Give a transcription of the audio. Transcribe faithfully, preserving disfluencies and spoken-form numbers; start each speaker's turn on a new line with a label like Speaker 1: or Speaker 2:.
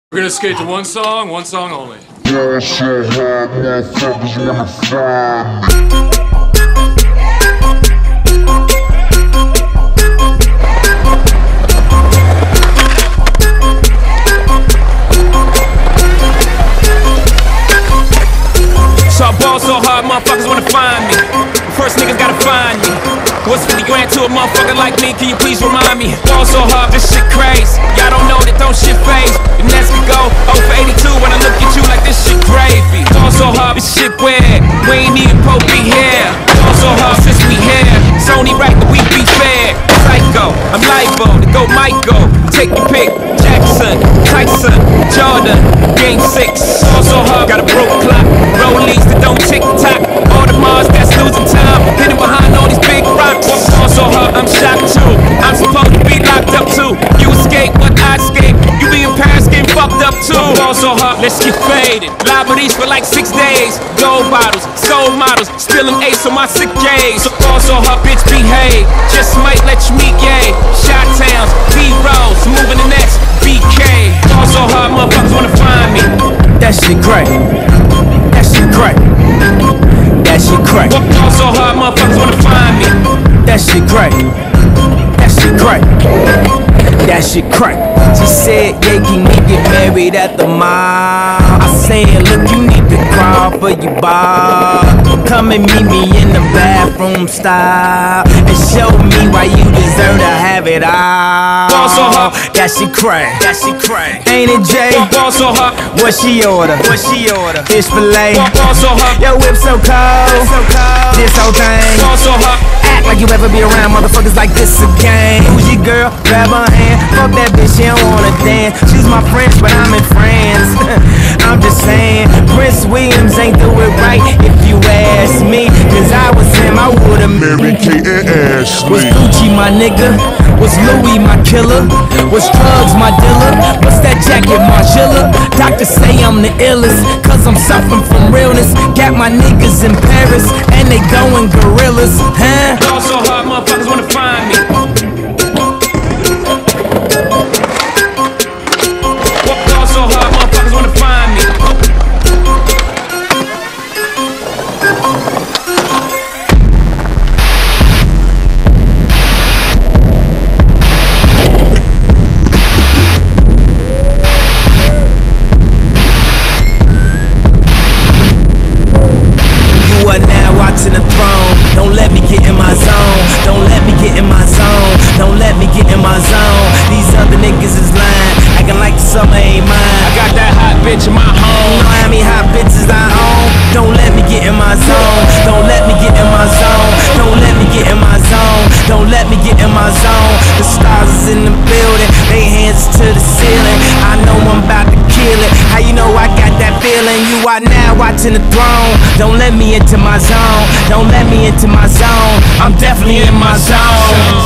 Speaker 1: We're gonna skate to one song, one song only.
Speaker 2: Ball so hard, motherfuckers wanna find me.
Speaker 3: So I ball so hard, motherfuckers wanna find me. First niggas gotta find me. What's fifty grand to a motherfucker like me? Can you please remind me? Ball so hard, this shit crazy. Y'all don't know that don't shit phase. The Nets could go oh for eighty-two when I look at you like this shit gravy. Ball so hard, this shit weird. We ain't even Pope be here. Ball so hard since we here. It's only right that we be fair. Psycho, I'm libo to go Michael. Take your pick. Jackson, Tyson, Jordan, Game Six. Ball so hard, got a broke clock. Rollies that don't tick tock. All the Mars that's losing time. Hidden behind all these big rocks. Ball so hard, I'm shocked too. I'm supposed to be locked up too. You escape, but I escape. You be in Paris getting fucked up too. Ball so hard, let's get faded. Liberties for like six days. Gold bottles, soul models, spilling ace on my sick days. So ball so hard, bitch behave. Just might let you meet gay. Shot towns, B-rolls, moving the next B K. Ball so hard, motherfuckers wanna find me. That shit crack. That shit crack. That shit crack. Ball so hard, motherfuckers wanna find me. That shit crack. That shit crack. That shit crack. She said, yeah, can we get married at the mall? I said, look, you need to crawl for your bar. Come and meet me in the bathroom style and show me why you deserve to have it all. Ball so hard, that shit crack. That shit crack. Ain't it Jay? Ball so hard, what she order? What she order? Fish fillet. Ball so hard, your whip so cold. So cold. This whole thing. Ball so hard. Act like you ever be around motherfuckers like this again. Who's your girl? Grab her hand. Fuck that bitch, she don't wanna dance. She's my friend, but I'm in France. I'm just saying, Prince Williams ain't do it right if you ask me. Cause I was him, I would've
Speaker 2: Mary Kate and Ashley.
Speaker 3: Was Gucci my nigga? Was Louis my killer? Was drugs my dealer? What's that jacket, Margiela? Doctors say I'm the illest, cause I'm suffering from realness. Got my niggas in Paris, and they going gorillas, huh? Ball so hard, motherfuckers wanna find me. Ball so hard, motherfuckers wanna find me. You are now watching the throne. Don't let me get in my zone. Don't let me get in my zone. Don't let me get in my zone. These other niggas is lying, acting like the summer ain't mine. I got that hot bitch in my home. You know how many hot bitches I own? Don't let me get in my zone. Don't let me get in my zone. Don't let me get in my zone. Don't let me get in my zone. The stars is in the building, they hands to the ceiling. I know I'm about to kill it. How you know I got that feeling? You are now watching the throne. Don't let me into my zone. Don't let me into my zone. I'm definitely in my zone.